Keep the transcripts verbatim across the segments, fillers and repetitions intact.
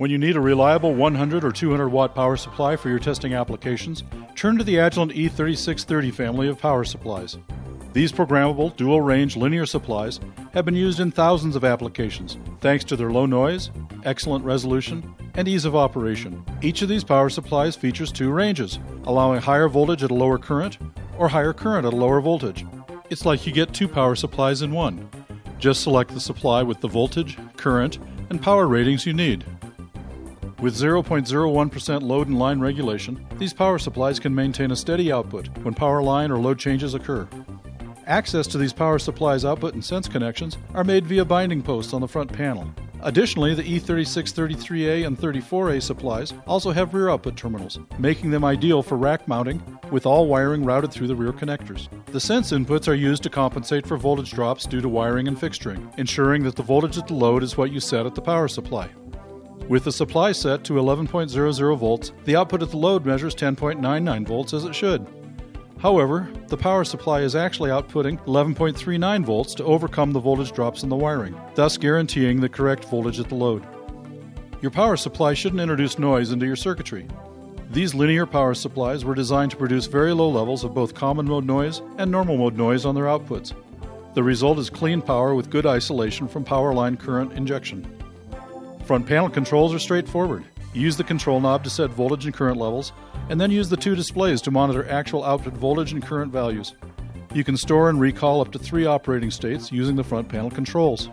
When you need a reliable one hundred or two hundred watt power supply for your testing applications, turn to the Agilent E thirty-six thirty family of power supplies. These programmable, dual-range linear supplies have been used in thousands of applications, thanks to their low noise, excellent resolution, and ease of operation. Each of these power supplies features two ranges, allowing higher voltage at a lower current or higher current at a lower voltage. It's like you get two power supplies in one. Just select the supply with the voltage, current, and power ratings you need. With zero point zero one percent load and line regulation, these power supplies can maintain a steady output when power line or load changes occur. Access to these power supplies' output and sense connections are made via binding posts on the front panel. Additionally, the E thirty-six thirty-three A and thirty-four A supplies also have rear output terminals, making them ideal for rack mounting with all wiring routed through the rear connectors. The sense inputs are used to compensate for voltage drops due to wiring and fixturing, ensuring that the voltage at the load is what you set at the power supply. With the supply set to eleven point zero zero volts, the output at the load measures ten point nine nine volts as it should. However, the power supply is actually outputting eleven point three nine volts to overcome the voltage drops in the wiring, thus guaranteeing the correct voltage at the load. Your power supply shouldn't introduce noise into your circuitry. These linear power supplies were designed to produce very low levels of both common mode noise and normal mode noise on their outputs. The result is clean power with good isolation from power line current injection. Front panel controls are straightforward. Use the control knob to set voltage and current levels, and then use the two displays to monitor actual output voltage and current values. You can store and recall up to three operating states using the front panel controls.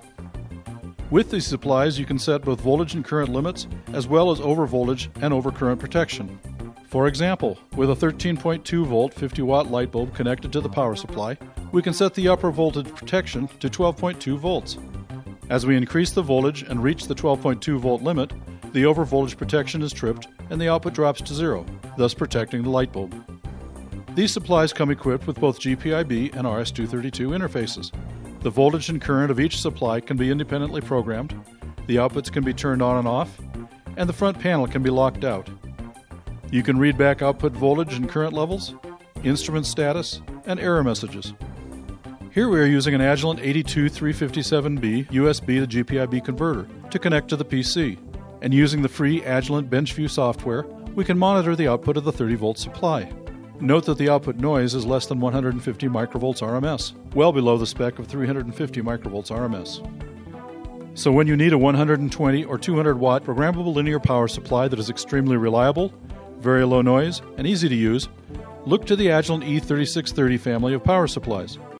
With these supplies, you can set both voltage and current limits, as well as overvoltage and overcurrent protection. For example, with a thirteen point two volt fifty watt light bulb connected to the power supply, we can set the upper voltage protection to twelve point two volts. As we increase the voltage and reach the twelve point two volt limit, the overvoltage protection is tripped and the output drops to zero, thus protecting the light bulb. These supplies come equipped with both G P I B and R S two thirty-two interfaces. The voltage and current of each supply can be independently programmed, the outputs can be turned on and off, and the front panel can be locked out. You can read back output voltage and current levels, instrument status, and error messages. Here we are using an Agilent eighty-two three fifty-seven B U S B to G P I B converter to connect to the P C, and using the free Agilent BenchView software, we can monitor the output of the thirty volt supply. Note that the output noise is less than one hundred fifty microvolts R M S, well below the spec of three hundred fifty microvolts R M S. So when you need a one hundred twenty or two hundred watt programmable linear power supply that is extremely reliable, very low noise, and easy to use, look to the Agilent E thirty-six thirty family of power supplies.